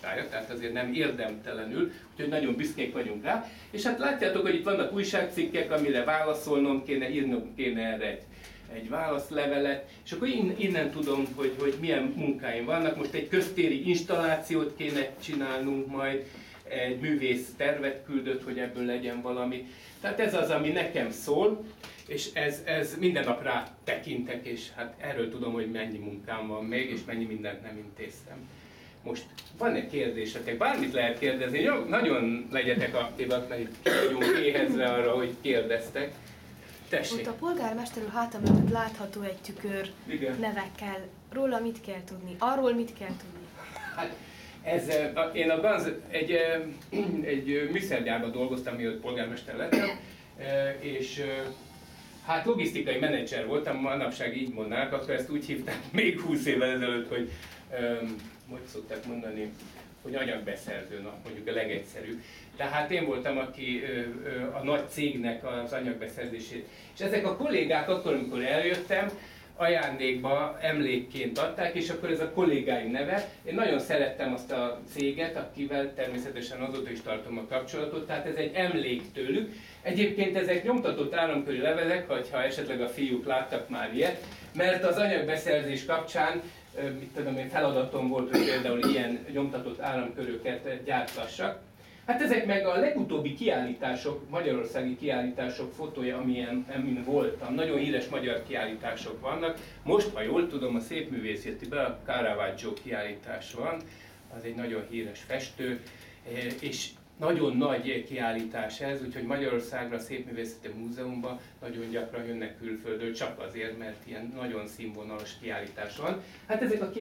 listája, tehát azért nem érdemtelenül, úgyhogy nagyon büszkék vagyunk rá. És hát látjátok, hogy itt vannak újságcikkek, amire válaszolnom kéne, írnom kéne erre egy válaszlevelet, és akkor innen tudom, hogy milyen munkáim vannak. Most egy köztéri installációt kéne csinálnunk majd, egy művész tervet küldött, hogy ebből legyen valami. Tehát ez az, ami nekem szól, és ez minden nap rá tekintek, és hát erről tudom, hogy mennyi munkám van még, és mennyi mindent nem intéztem. Most van-e kérdésetek? Bármit lehet kérdezni, jó, nagyon legyetek aktívak, mert itt vagyunk éhezve arra, hogy kérdeztek. Tessék. Ott a polgármester úr háta mögött látható egy tükör. Igen. Nevekkel. Róla mit kell tudni? Arról mit kell tudni? Hát, én a GANZ egy műszergyárban dolgoztam, mielőtt polgármester lettem, és hát logisztikai menedzser voltam, manapság így mondanák, akkor ezt úgy hívták még 20 évvel ezelőtt, hogy szokták mondani, hogy anyagbeszerző, mondjuk a legegyszerűbb. Tehát én voltam, aki a nagy cégnek az anyagbeszerzését. És ezek a kollégák akkor, amikor eljöttem, ajándékba, emlékként adták, és akkor ez a kollégáim neve. Én nagyon szerettem azt a céget, akivel természetesen azóta is tartom a kapcsolatot, tehát ez egy emlék tőlük. Egyébként ezek nyomtatott államköri levelek, ha esetleg a fiúk láttak már ilyet, mert az anyagbeszerzés kapcsán, mit tudom én, feladatom volt, hogy például ilyen nyomtatott államköröket gyártassak. Hát ezek meg a legutóbbi kiállítások, magyarországi kiállítások fotója, amin voltam. Nagyon híres magyar kiállítások vannak. Most, ha jól tudom, a Szépművészetiben a Caravaggio kiállítás van. Az egy nagyon híres festő, és nagyon nagy kiállítás ez, úgyhogy Magyarországra, a Szépművészeti Múzeumban nagyon gyakran jönnek külföldről, csak azért, mert ilyen nagyon színvonalas kiállítás van. Hát ezek a